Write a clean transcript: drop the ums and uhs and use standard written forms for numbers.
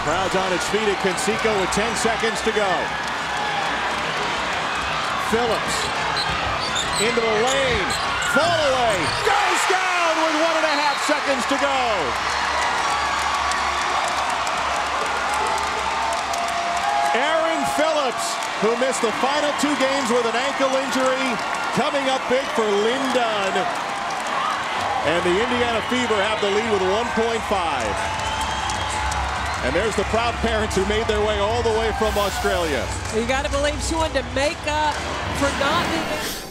Crowd's on its feet at Conseco with 10 seconds to go. Phillips into the lane. Fallaway goes down with 1.5 seconds to go. Erin Phillips, who missed the final 2 games with an ankle injury, coming up big for Lynn Dunn. And the Indiana Fever have the lead with 1.5. And there's the proud parents who made their way all the way from Australia. You got to believe she wanted to make up for not being